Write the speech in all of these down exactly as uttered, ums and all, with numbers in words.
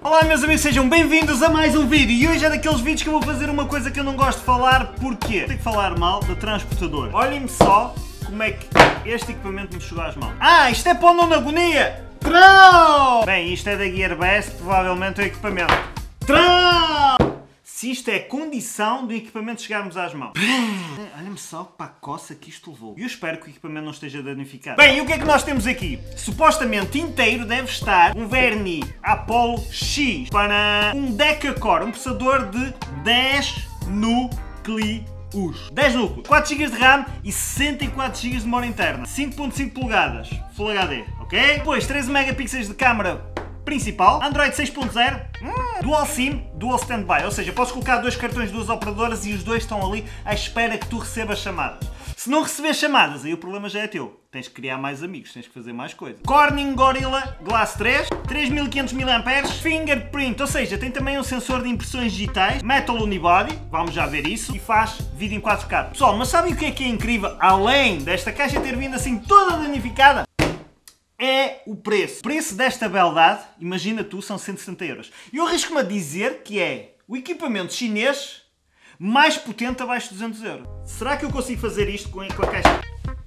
Olá meus amigos, sejam bem-vindos a mais um vídeo. E hoje é daqueles vídeos que eu vou fazer uma coisa que eu não gosto de falar. Porquê? Tenho que falar mal do transportador. Olhem-me só como é que este equipamento me chegou às mãos. Ah, isto é para o Nuno Agonia! Trão! Bem, isto é da Gearbest, provavelmente o equipamento. Trão! Se isto é condição do equipamento chegarmos às mãos. Olha-me só para a coça que isto levou. E eu espero que o equipamento não esteja danificado. Bem, e o que é que nós temos aqui? Supostamente inteiro deve estar um Verni Apollo X para um Deca-Core, um processador de dez núcleos. dez núcleos, quatro gigas de RAM e sessenta e quatro gigas de memória interna. cinco ponto cinco polegadas, Full H D, ok? Depois treze megapixels de câmera principal, Android seis ponto zero, hum, Dual SIM, Dual Standby, ou seja, podes colocar dois cartões de duas operadoras e os dois estão ali à espera que tu recebas chamadas. Se não receber chamadas, aí o problema já é teu. Tens que criar mais amigos, tens que fazer mais coisas. Corning Gorilla Glass três, três mil e quinhentos miliampères, Fingerprint, ou seja, tem também um sensor de impressões digitais, Metal Unibody, vamos já ver isso, e faz vídeo em quatro K. Pessoal, mas sabem o que é que é incrível? Além desta caixa ter vindo assim toda danificada, é o preço. O preço desta beldade, imagina tu, são cento e setenta euros. E eu arrisco-me a dizer que é o equipamento chinês mais potente abaixo de duzentos euros. Será que eu consigo fazer isto com a caixa?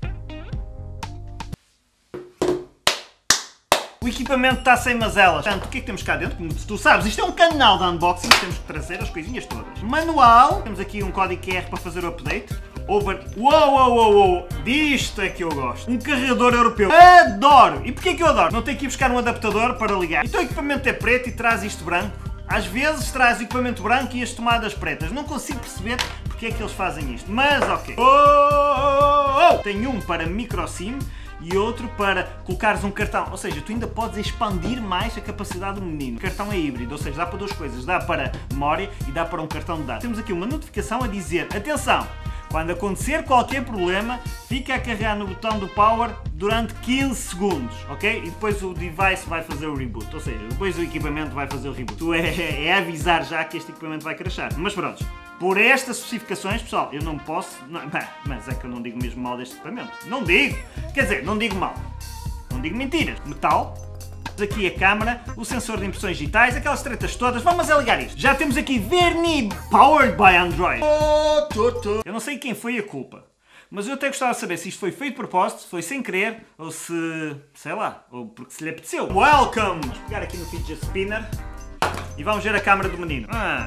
O equipamento está sem mazelas. Portanto, o que é que temos cá dentro? Como tu sabes, isto é um canal de unboxing, temos que trazer as coisinhas todas. Manual, temos aqui um código Q R para fazer o update. Over... Uou, uou, uou, uou! Disto é que eu gosto. Um carregador europeu. Adoro! E porquê que eu adoro? Não tenho que ir buscar um adaptador para ligar. Então o equipamento é preto e traz isto branco. Às vezes traz o equipamento branco e as tomadas pretas. Não consigo perceber porque é que eles fazem isto. Mas ok. Oh, oh, oh. Tem um para micro SIM e outro para colocares um cartão. Ou seja, tu ainda podes expandir mais a capacidade do menino. O cartão é híbrido, ou seja, dá para duas coisas. Dá para memória e dá para um cartão de dados. Temos aqui uma notificação a dizer, atenção! Quando acontecer qualquer problema, fica a carregar no botão do power durante quinze segundos, ok? E depois o device vai fazer o reboot, ou seja, depois o equipamento vai fazer o reboot. Tu é, é avisar já que este equipamento vai crashar. Mas pronto, por estas especificações, pessoal, eu não posso... Não, mas é que eu não digo mesmo mal deste equipamento. Não digo! Quer dizer, não digo mal. Não digo mentiras. Metal. Aqui a câmera, o sensor de impressões digitais, aquelas tretas todas, vamos a ligar isto. Já temos aqui Verni Powered by Android. Eu não sei quem foi a culpa, mas eu até gostava de saber se isto foi feito de propósito, se foi sem querer, ou se, sei lá, ou porque se lhe apeteceu. Welcome! Vamos pegar aqui no fidget spinner e vamos ver a câmera do menino. Ah.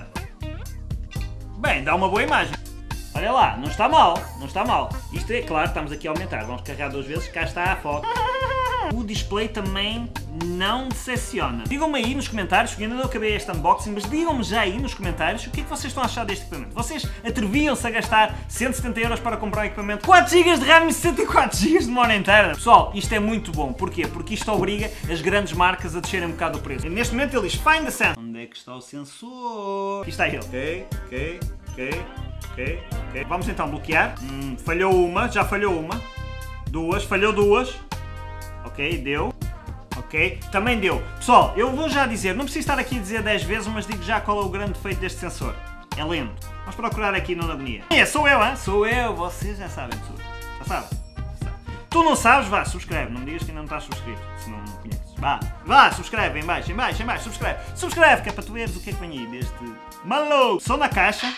Bem, dá uma boa imagem. Olha lá, não está mal, não está mal. Isto é claro, estamos aqui a aumentar, vamos carregar duas vezes, cá está a foto. O display também não decepciona. Digam-me aí nos comentários, porque ainda não acabei este unboxing, mas digam-me já aí nos comentários o que é que vocês estão a achar deste equipamento. Vocês atreviam-se a gastar cento e setenta euros para comprar um equipamento quatro gigas de RAM e sessenta e quatro gigas de memória interna? Pessoal, isto é muito bom. Porquê? Porque isto obriga as grandes marcas a descerem um bocado o preço. E neste momento ele diz Find the sensor. Onde é que está o sensor? Aqui está ele. Ok, ok, ok, ok, ok. Vamos então bloquear. Hum, falhou uma, já falhou uma. Duas, falhou duas. Ok, deu. Ok, também deu. Pessoal, eu vou já dizer, não preciso estar aqui a dizer dez vezes, mas digo já qual é o grande defeito deste sensor. É lento. Vamos procurar aqui no Agonia. É, sou eu, hein? Sou eu. Vocês já sabem tudo. Já sabem. Já sabem. Tu não sabes? Vá, subscreve. Não me digas que ainda não estás subscrito, se não, não conheces. Vá, vá, subscreve em baixo, em baixo, em baixo, subscreve. Subscreve, que é para tu veres o que é que vem aí deste maluco. Som na caixa.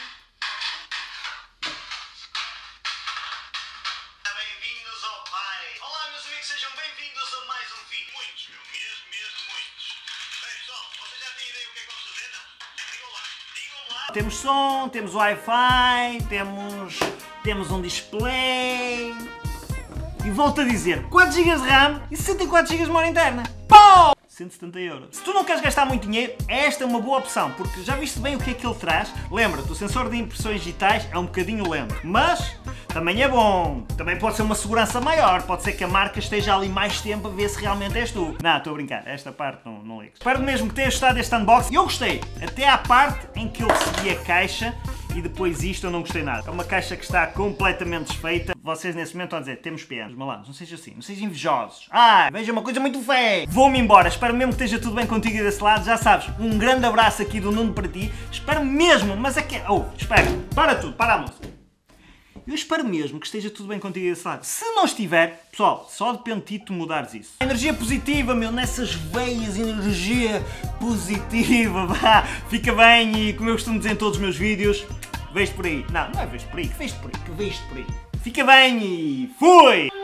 Temos som, temos Wi-Fi, temos, temos um display. E volto a dizer, quatro gigas de RAM e sessenta e quatro gigas de memória interna. Pau! cento e setenta euros. Se tu não queres gastar muito dinheiro, esta é uma boa opção, porque já viste bem o que é que ele traz. Lembra-te, o sensor de impressões digitais é um bocadinho lento, mas também é bom. Também pode ser uma segurança maior, pode ser que a marca esteja ali mais tempo a ver se realmente és tu. Não, estou a brincar, esta parte não, não ligo. Espero mesmo que tenhas gostado deste unboxing. Eu gostei, até à parte em que eu recebi a caixa e depois isto eu não gostei nada. É uma caixa que está completamente desfeita. Vocês nesse momento estão a dizer, temos penas. Malandros, não seja assim, não sejam invejosos. Ah, veja uma coisa muito feia. Vou-me embora, espero mesmo que esteja tudo bem contigo e desse lado. Já sabes, um grande abraço aqui do Nuno para ti. Espero mesmo, mas é que... Oh, espera, para tudo, para a música. Eu espero mesmo que esteja tudo bem contigo desse lado. Se não estiver, pessoal, só depende de ti tu mudares isso. Energia positiva, meu, nessas veias, energia positiva, vá. Fica bem e, como eu costumo dizer em todos os meus vídeos, vejo por aí. Não, não é vejo por aí, que vejo por aí, que vejo por aí. Fica bem e fui!